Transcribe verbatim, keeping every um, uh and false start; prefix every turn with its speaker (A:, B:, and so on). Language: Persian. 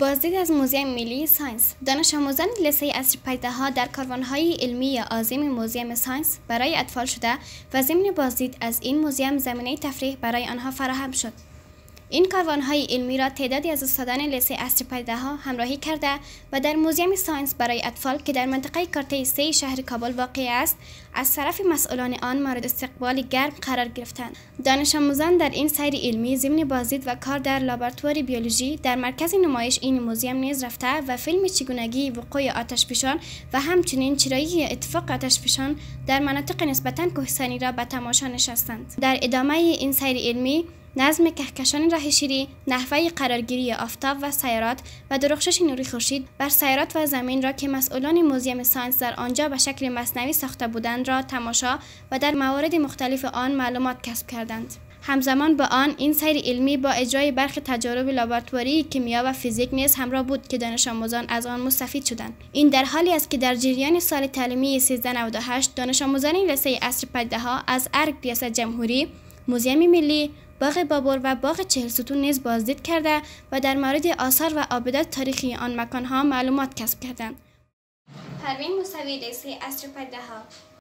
A: بازدید از موزیم ملی ساینس. دانش آموزان لیسه عصر پژده‌ها در کاروان‌های علمی عظیم موزیم ساینس برای اطفال شده و ضمن بازدید از این موزیم زمینه تفریح برای آنها فراهم شد. این کاروان‌های علمی را تعدادی از استادان لیسه عصر پژده‌ها همراهی کرده و در موزیم ساینس برای اطفال که در منطقه کارته سه شهر کابل واقع است، از طرف مسئولان آن مورد استقبال گرم قرار گرفتند. دانش آموزان در این سیر علمی ضمن بازدید و کار در لابراتوار بیولوژی در مرکز نمایش این موزیم نیز رفته و فیلم چگونگی وقوع آتشفشان و همچنین چرایی اتفاق آتشفشان در مناطق نسبتاً کوهستانی را به تماشا نشستند. در ادامه این سیر علمی نظم کهکشان راه شیری، نحوه قرارگیری آفتاب و سیارات و درخشش نور خورشید بر سیارات و زمین را که مسئولان موزیم ساینس در آنجا به شکل مصنوی ساخته بودند را تماشا و در موارد مختلف آن معلومات کسب کردند. همزمان با آن این سیر علمی با اجرای برخی تجارب لابراتواری کیمیا و فیزیک نیز همراه بود که دانش آموزان از آن مستفید شدند. این در حالی است که در جریان سال تعلیمی سیزده نود و هشت دانش آموزان لیسه عصر پژده‌ها از ارگ ریاست جمهوری، موزیم ملی، باغ بابر و باغ چهل ستون نیز بازدید کرده و در مورد آثار و آبدات تاریخی آن مکانها معلومات کسب کردند. پروین موسوی، لیسه عصر پژده‌ها.